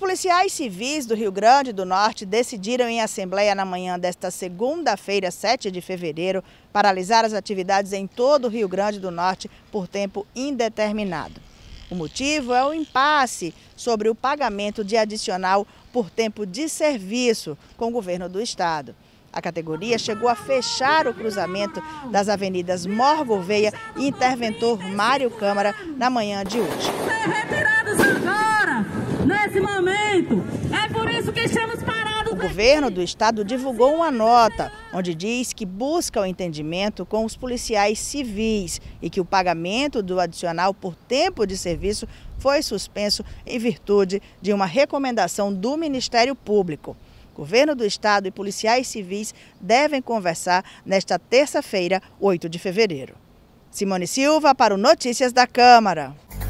policiais civis do Rio Grande do Norte decidiram em assembleia na manhã desta segunda-feira, 7 de fevereiro, paralisar as atividades em todo o Rio Grande do Norte por tempo indeterminado. O motivo é o impasse sobre o pagamento de adicional por tempo de serviço com o governo do estado. A categoria chegou a fechar o cruzamento das avenidas Mor Gouveia e Interventor Mário Câmara na manhã de hoje. Retirados agora, nesse momento, é por isso que estamos parados. O governo do estado divulgou uma nota onde diz que busca o entendimento com os policiais civis e que o pagamento do adicional por tempo de serviço foi suspenso em virtude de uma recomendação do Ministério Público. Governo do estado e policiais civis devem conversar nesta terça-feira, 8 de fevereiro. Simone Silva para o Notícias da Câmara.